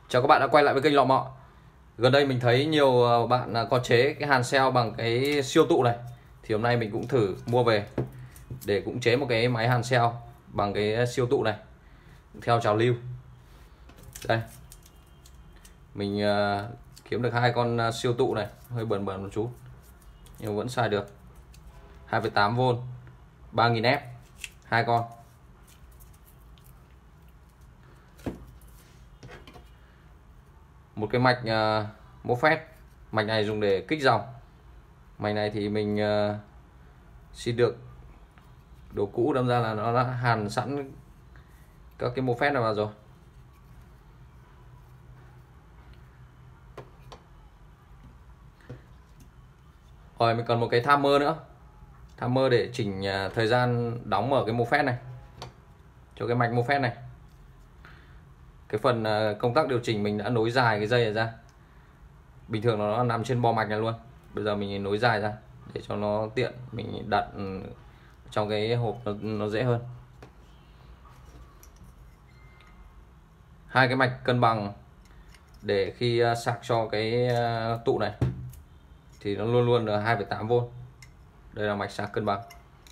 Chào các bạn đã quay lại với kênh Lọ Mọ. Gần đây mình thấy nhiều bạn có chế cái hàn xeo bằng cái siêu tụ này. Thì hôm nay mình cũng thử mua về để cũng chế một cái máy hàn xeo bằng cái siêu tụ này theo trào lưu. Đây, mình kiếm được hai con siêu tụ này, hơi bẩn bẩn một chút nhưng vẫn xài được. 2,8V 3000F, hai con. Một cái mạch MOSFET. Mạch này dùng để kích dòng. Mạch này thì mình xin được đồ cũ, đâm ra là nó đã hàn sẵn các cái MOSFET này vào rồi. Rồi mình cần một cái timer nữa. Timer để chỉnh thời gian đóng mở cái MOSFET này cho cái mạch MOSFET này. Cái phần công tắc điều chỉnh mình đã nối dài cái dây này ra. Bình thường nó nằm trên bo mạch này luôn. Bây giờ mình nối dài ra để cho nó tiện mình đặt trong cái hộp nó dễ hơn. Hai cái mạch cân bằng để khi sạc cho cái tụ này thì nó luôn luôn là 2,8V. Đây là mạch sạc cân bằng.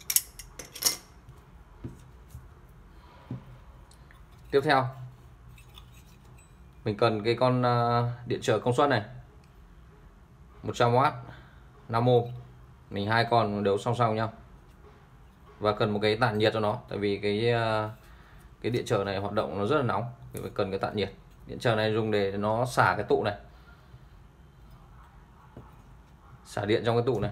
Tiếp theo mình cần cái con điện trở công suất này 100W 5 ohm. Mình hai con đều song song nhau. Và cần một cái tản nhiệt cho nó, tại vì cái điện trở này hoạt động nó rất là nóng, mình phải cần cái tản nhiệt. Điện trở này dùng để nó xả cái tụ này, xả điện trong cái tụ này.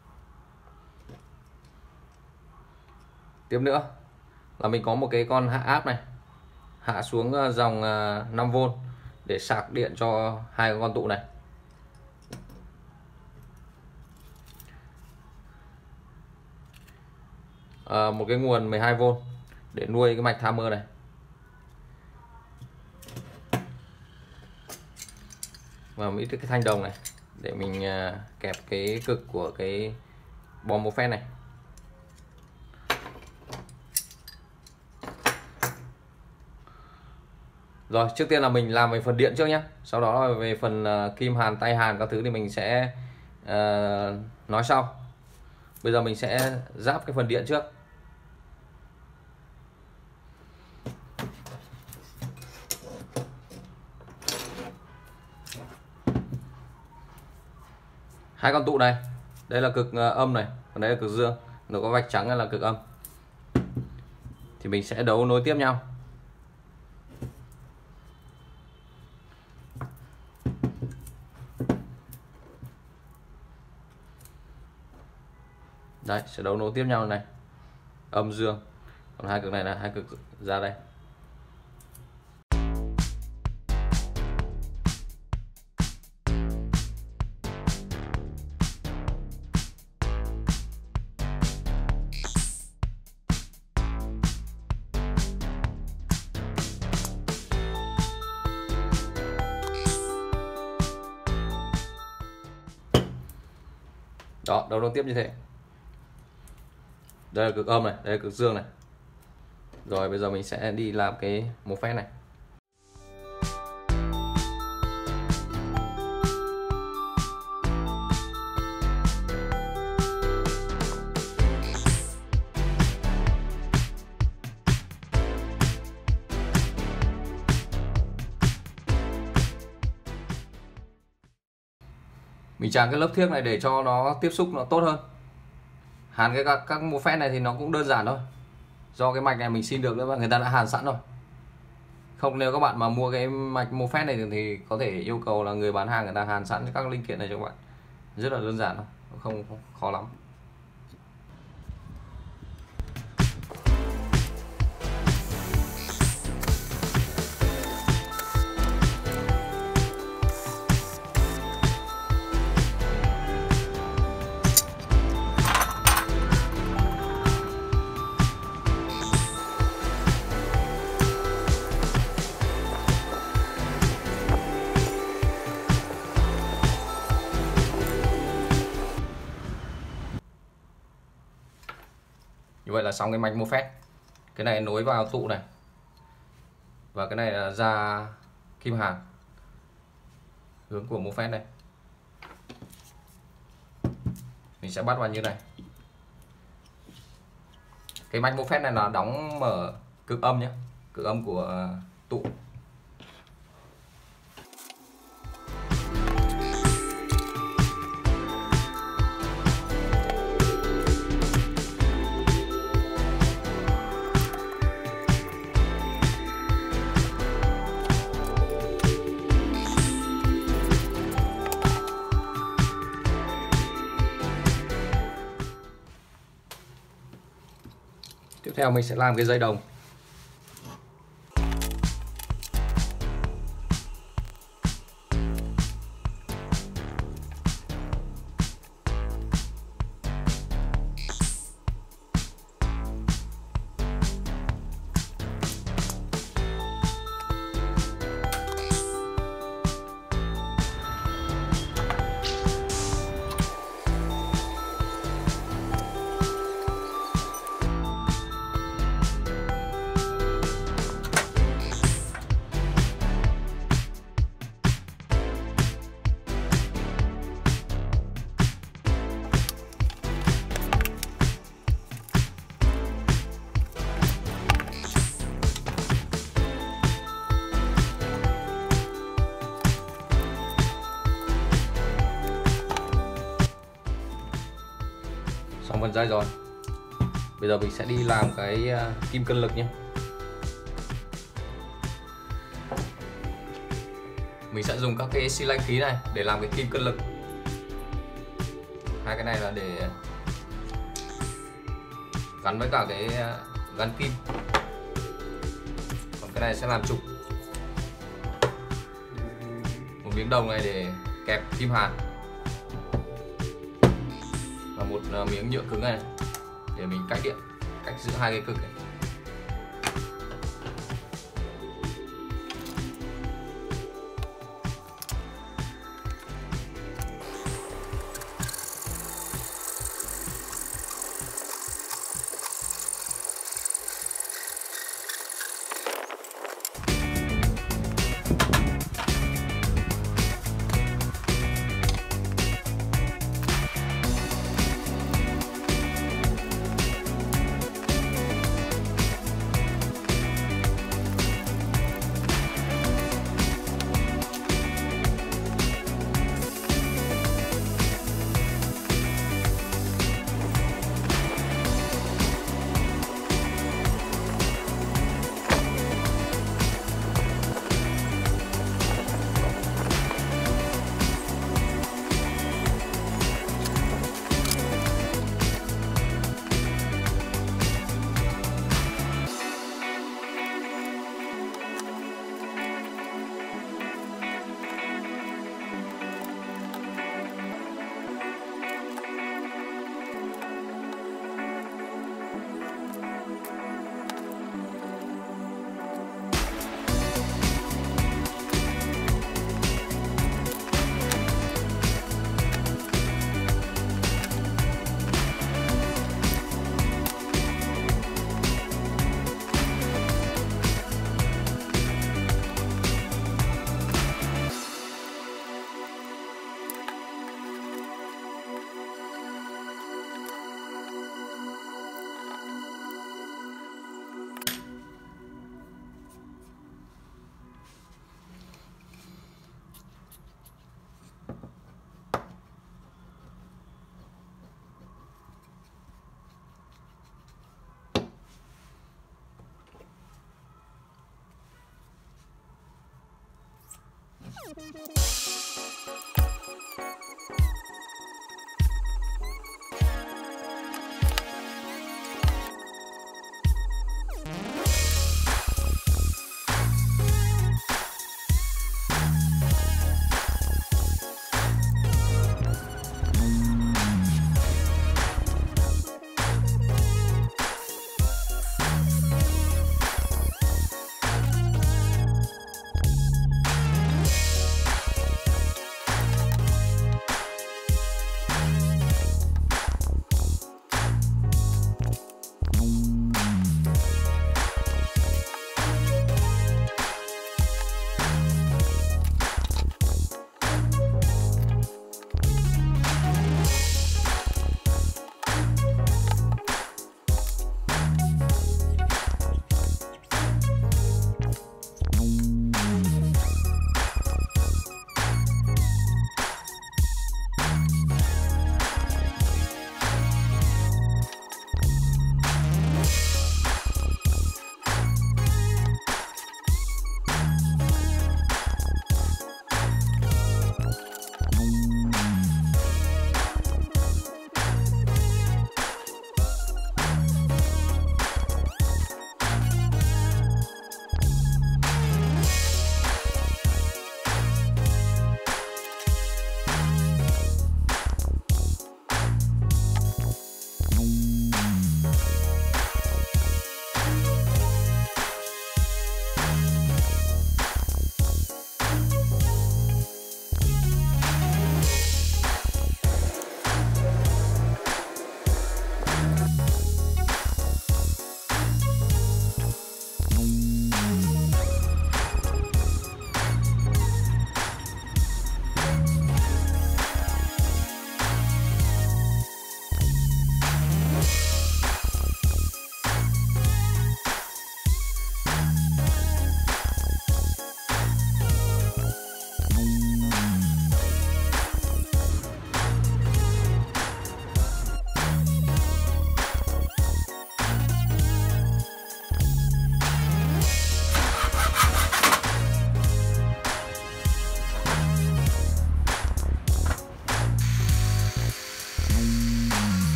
Tiếp nữa là mình có một cái con hạ áp này, hạ xuống dòng 5V để sạc điện cho hai con tụ này. Một cái nguồn 12V để nuôi cái mạch timer này. Và một ít cái thanh đồng này để mình kẹp cái cực của cái bo MOSFET này. Rồi, trước tiên là mình làm về phần điện trước nhé. Sau đó là về phần kim hàn, tay hàn các thứ thì mình sẽ nói sau. Bây giờ mình sẽ ráp cái phần điện trước. Hai con tụ này, đây là cực âm này, còn đây là cực dương. Nó có vạch trắng là cực âm. Thì mình sẽ đấu nối tiếp nhau. Đấy, sẽ đấu nối tiếp nhau này, âm dương. Còn hai cực này là hai cực ra đây. Đó, đấu nối tiếp như thế. Đây là cực âm này, đây là cực dương này. Rồi bây giờ mình sẽ đi làm cái MOSFET này. Mình tráng cái lớp thiếc này để cho nó tiếp xúc nó tốt hơn. Hàn các MOSFET này thì nó cũng đơn giản thôi. Do cái mạch này mình xin được nữa, người ta đã hàn sẵn rồi. Không, nếu các bạn mà mua cái mạch MOSFET này thì có thể yêu cầu là người bán hàng người ta hàn sẵn các linh kiện này cho các bạn. Rất là đơn giản thôi, không khó lắm. Như vậy là xong cái mạch MOSFET. Cái này nối vào tụ này, và cái này là ra kim hàn. hướng của Mofet đây. Mình sẽ bắt vào như này. Cái mạch Mofet này là đóng mở cực âm nhé, cực âm của tụ. Tiếp theo mình sẽ làm cái dây đồng. Xong phần dây rồi. Bây giờ mình sẽ đi làm cái kim cân lực nhé. Mình sẽ dùng các cái xi lanh khí này để làm cái kim cân lực. Hai cái này là để gắn với cả cái gắn kim. Còn cái này sẽ làm trục. Một miếng đồng này để kẹp kim hàn. Và một miếng nhựa cứng này để mình cách điện, cách giữa hai cái cực này.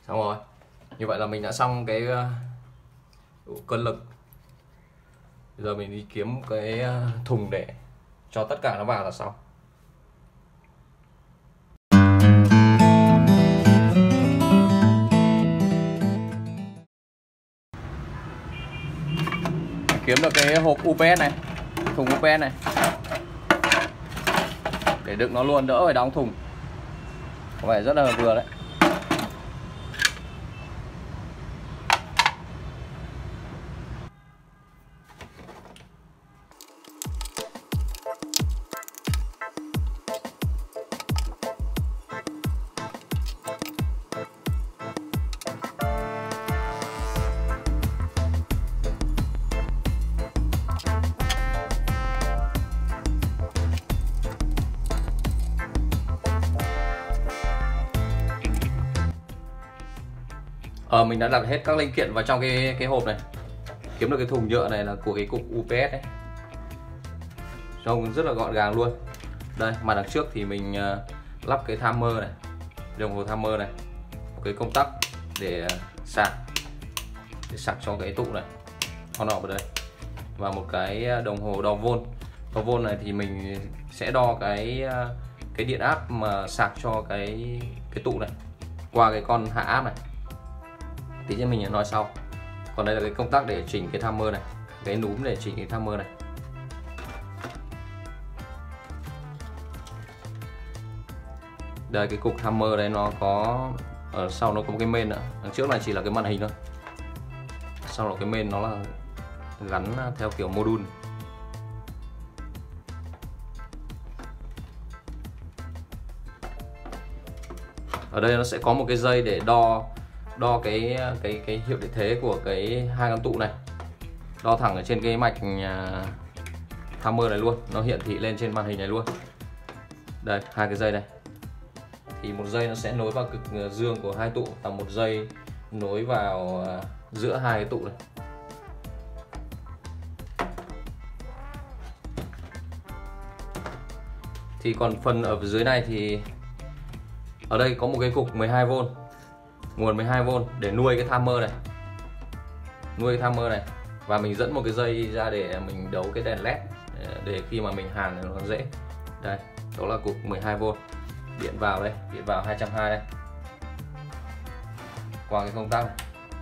Xong rồi. Như vậy là mình đã xong cái cân lực. Bây giờ mình đi kiếm cái thùng để cho tất cả nó vào là xong. Kiếm được cái hộp UPS này, thùng UPS này, để đựng nó luôn, đỡ phải đóng thùng. Có vẻ rất là vừa đấy. Mình đã đặt hết các linh kiện vào trong cái hộp này. Kiếm được cái thùng nhựa này là của cái cục UPS ấy. Trông rất là gọn gàng luôn. Đây, mặt đằng trước thì mình lắp cái timer này, đồng hồ timer này, một cái công tắc để sạc cho cái tụ này, on off ở đây, và một cái đồng hồ đo vôn. Đo vôn này thì mình sẽ đo cái điện áp mà sạc cho cái tụ này qua cái con hạ áp này. Tí nữa mình nói sau. Còn đây là cái công tắc để chỉnh cái timer này, cái núm để chỉnh cái timer này. Đây, cái cục timer đấy nó có ở sau nó có một cái main nữa. Đằng trước này chỉ là cái màn hình thôi. Sau đó cái main nó là gắn theo kiểu module. Ở đây nó sẽ có một cái dây để đo cái hiệu điện thế của cái hai con tụ này, đo thẳng ở trên cái mạch timer này luôn, nó hiển thị lên trên màn hình này luôn. Đây, hai cái dây này thì một dây nó sẽ nối vào cực dương của hai tụ, và một dây nối vào giữa hai cái tụ này. Thì còn phần ở dưới này thì ở đây có một cái cục 12V, nguồn 12V để nuôi cái timer này, và mình dẫn một cái dây ra để mình đấu cái đèn led để khi mà mình hàn nó dễ. Đây, đó là cục 12V, điện vào đây, điện vào 220 đây, qua cái công tắc này,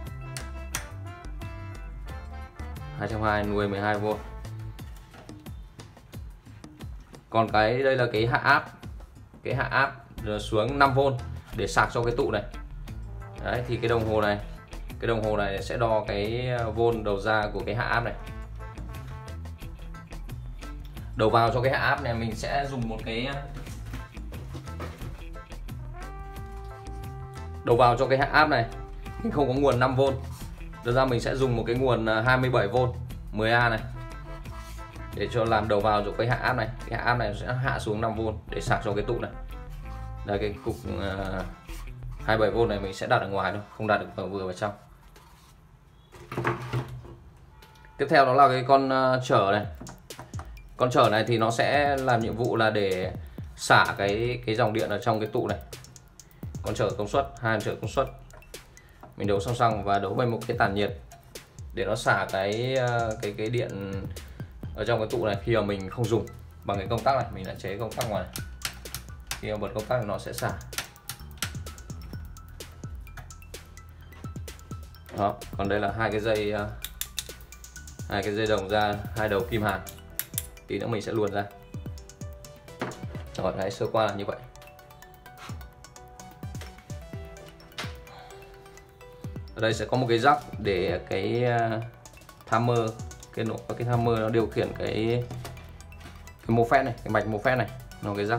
220 nuôi 12V. Còn cái đây là cái hạ áp xuống 5V để sạc cho cái tụ này. Đấy, thì cái đồng hồ này sẽ đo cái vôn đầu ra của cái hạ áp này. Đầu vào cho cái hạ áp này mình sẽ dùng một cái đầu vào cho cái hạ áp này mình không có nguồn 5V, đưa ra mình sẽ dùng một cái nguồn 27V 10A này để cho làm đầu vào cho cái hạ áp này. Cái hạ áp này sẽ hạ xuống 5V để sạc cho cái tụ này. Đây, cái cục 27V này mình sẽ đặt ở ngoài thôi, không đặt được vừa vào trong. Tiếp theo đó là cái con chở này. Con chở này thì nó sẽ làm nhiệm vụ là để xả cái dòng điện ở trong cái tụ này. Con chở công suất, hai con chở công suất. Mình đấu song song và đấu bằng một cái tản nhiệt để nó xả cái điện ở trong cái tụ này khi mà mình không dùng. Bằng cái công tắc này, mình đã chế công tắc ngoài này. Khi mà bật công tắc thì nó sẽ xả. Đó, còn đây là hai cái dây đồng ra, hai đầu kim hàn. Tí nữa mình sẽ luồn ra. Rồi, đấy, sơ qua là như vậy. Ở đây sẽ có một cái jack để cái timer, cái timer nó điều khiển cái MOSFET này, cái mạch MOSFET này, nó cái jack.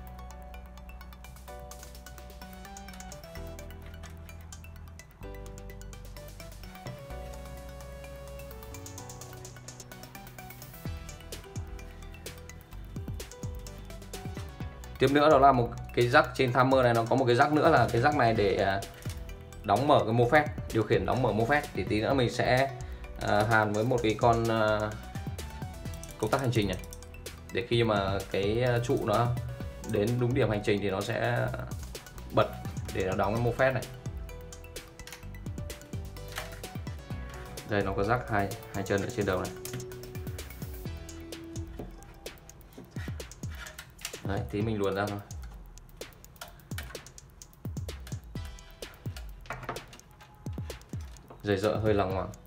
Tiếp nữa đó là một cái jack trên timer này, nó có một cái jack nữa là cái jack này để đóng mở cái MOSFET, điều khiển đóng mở MOSFET. Thì tí nữa mình sẽ hàn với một cái con công tắc hành trình này, để khi mà cái trụ nó đến đúng điểm hành trình thì nó sẽ bật để nó đóng cái MOSFET này. Đây nó có rắc hai chân ở trên đầu này. Đấy, tí mình luồn ra thôi. Dây dợ hơi lằng ngoằng.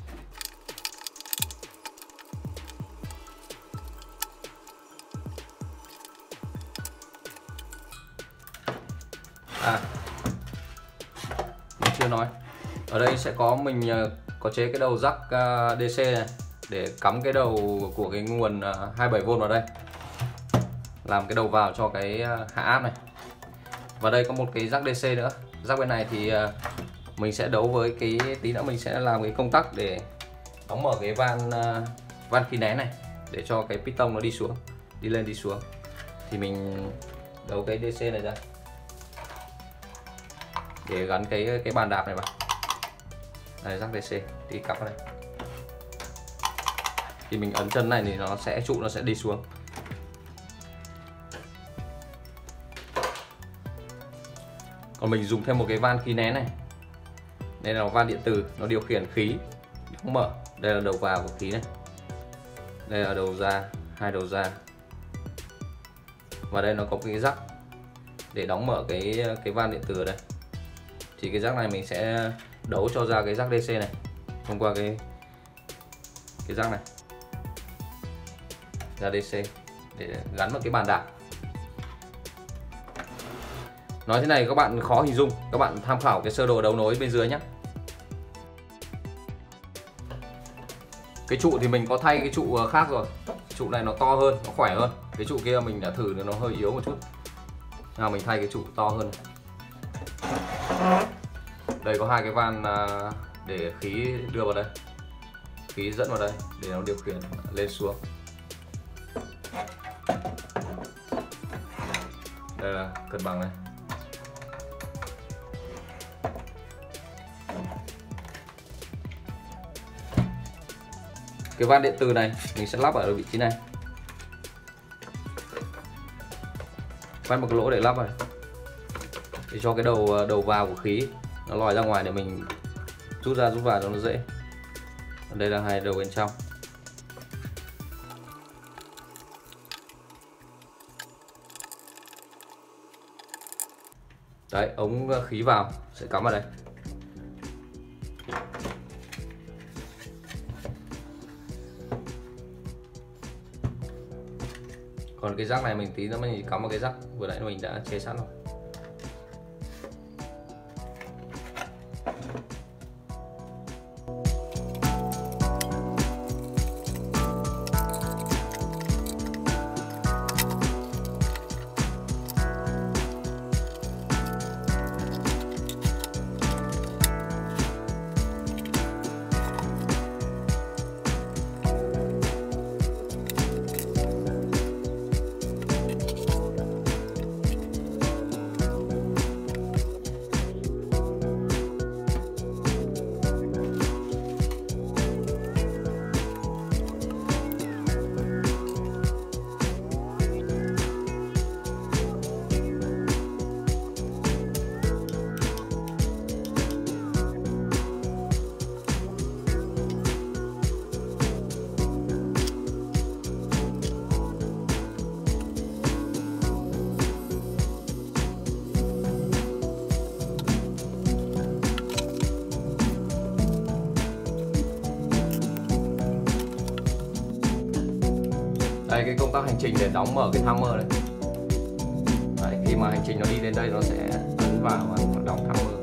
Mình chưa nói. Ở đây sẽ có mình có chế cái đầu jack DC này để cắm cái đầu của cái nguồn 27V vào đây, làm cái đầu vào cho cái hạ áp này. Và đây có một cái jack DC nữa. Jack bên này thì mình sẽ đấu với cái tí nữa mình sẽ làm cái công tắc để đóng mở cái van khí nén này để cho cái piston nó đi xuống, đi lên đi xuống. Thì mình đấu cái DC này ra để gắn cái bàn đạp này vào. Đây, jack DC thì cắm vào đây. Thì mình ấn chân này thì nó sẽ trụ nó sẽ đi xuống. Còn mình dùng thêm một cái van khí nén này. Đây là van điện tử, nó điều khiển khí đóng mở. Đây là đầu vào của khí này. Đây là đầu ra, hai đầu ra. Và đây nó có cái jack để đóng mở cái van điện tử ở đây. Thì cái jack này mình sẽ đấu cho ra cái jack DC này thông qua cái jack này ra DC để gắn vào cái bàn đạp. Nói thế này các bạn khó hình dung, các bạn tham khảo cái sơ đồ đấu nối bên dưới nhé. Cái trụ thì mình có thay cái trụ khác rồi. Trụ này nó to hơn, nó khỏe hơn. Cái trụ kia mình đã thử nó hơi yếu một chút. Nào mình thay cái trụ to hơn. Đây có hai cái van để khí đưa vào đây, khí dẫn vào đây để nó điều khiển lên xuống. Đây là cân bằng này. Cái van điện tử này mình sẽ lắp ở vị trí này, khoét một cái lỗ để lắp này để cho cái đầu vào của khí nó lòi ra ngoài để mình rút ra rút vào cho nó dễ. Đây là hai đầu bên trong. Đấy, ống khí vào sẽ cắm vào đây. Còn cái rắc này mình tí nữa mình cắm vào cái rắc vừa nãy mình đã chế sẵn rồi. Đây cái công tắc hành trình để đóng mở cái timer này. Đấy, khi mà hành trình nó đi đến đây nó sẽ ấn vào và nó đóng timer.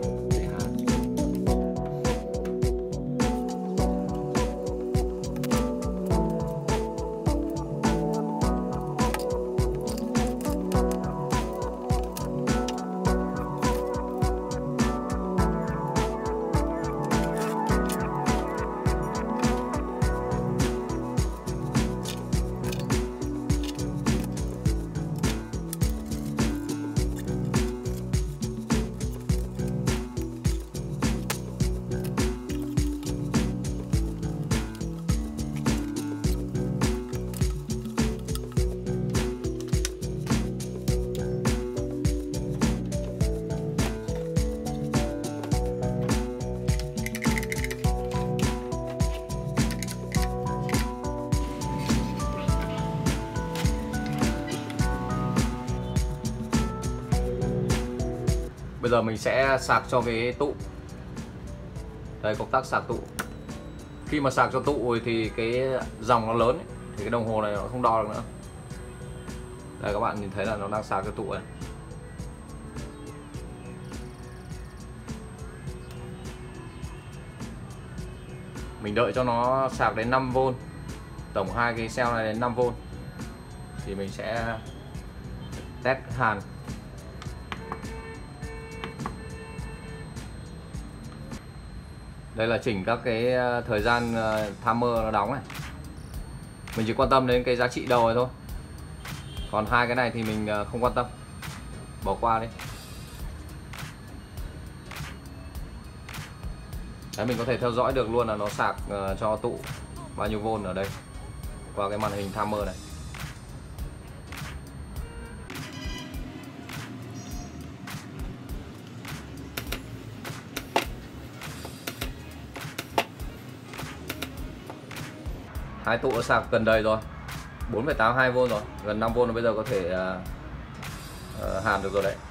Bây giờ mình sẽ sạc cho cái tụ. Đây, công tắc sạc tụ. Khi mà sạc cho tụ thì cái dòng nó lớn ấy, thì cái đồng hồ này nó không đo được nữa. Đây các bạn nhìn thấy là nó đang sạc cho tụ này. Mình đợi cho nó sạc đến 5V, tổng hai cái cell này đến 5V thì mình sẽ test hàn. Đây là chỉnh các cái thời gian timer nó đóng này. Mình chỉ quan tâm đến cái giá trị đầu này thôi. Còn hai cái này thì mình không quan tâm, bỏ qua đi. Đấy, mình có thể theo dõi được luôn là nó sạc cho tụ bao nhiêu vôn ở đây qua cái màn hình timer này. Hai tụ nó sạc gần đầy rồi, 4,82V rồi, gần 5V rồi, bây giờ có thể hàn được rồi đấy.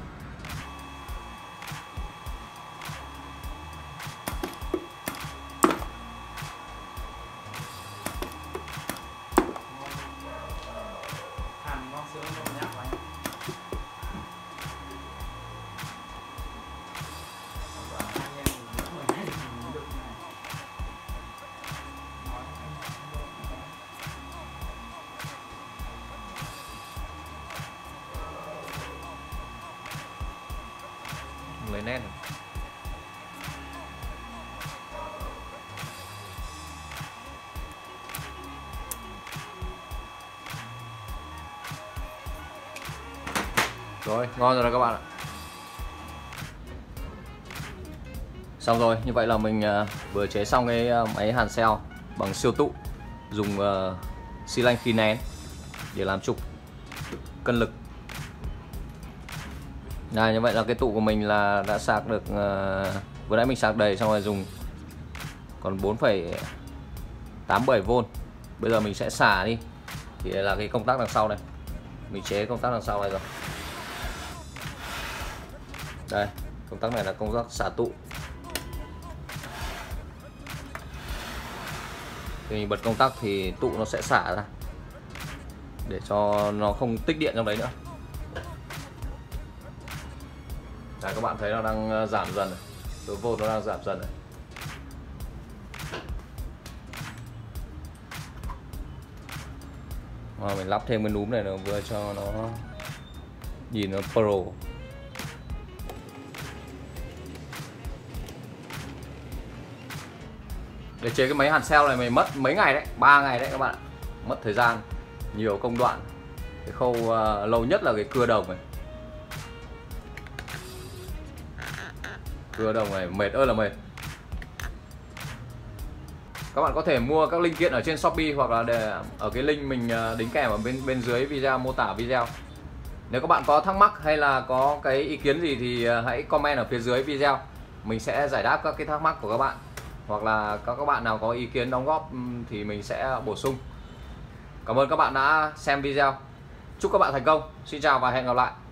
Lấy nét này. Rồi, ngon rồi đó các bạn ạ. Xong rồi, như vậy là mình vừa chế xong cái máy hàn cell bằng siêu tụ, dùng xi lanh khí nén để làm trục cân lực. Này, như vậy là cái tụ của mình là đã sạc được, vừa nãy mình sạc đầy xong rồi dùng còn 4,87V. Bây giờ mình sẽ xả đi. Thì đây là cái công tắc đằng sau này. Mình chế công tắc đằng sau này rồi. Đây, công tắc này là công tắc xả tụ. Khi mình bật công tắc thì tụ nó sẽ xả ra để cho nó không tích điện trong đấy nữa. Đấy, các bạn thấy nó đang giảm dần này. Số vôn nó đang giảm dần này. Mình lắp thêm cái núm này nữa vừa cho nó nhìn nó pro. Để chế cái máy hàn cell này mình mất mấy ngày đấy, 3 ngày đấy các bạn. Mất thời gian, nhiều công đoạn. Cái khâu lâu nhất là cái cưa đồng này. Cưa đồng này mệt ơi là mệt. Các bạn có thể mua các linh kiện ở trên Shopee hoặc là ở cái link mình đính kèm ở bên dưới video, mô tả video. Nếu các bạn có thắc mắc hay là có cái ý kiến gì thì hãy comment ở phía dưới video. Mình sẽ giải đáp các cái thắc mắc của các bạn. Hoặc là các bạn nào có ý kiến đóng góp thì mình sẽ bổ sung. Cảm ơn các bạn đã xem video. Chúc các bạn thành công. Xin chào và hẹn gặp lại.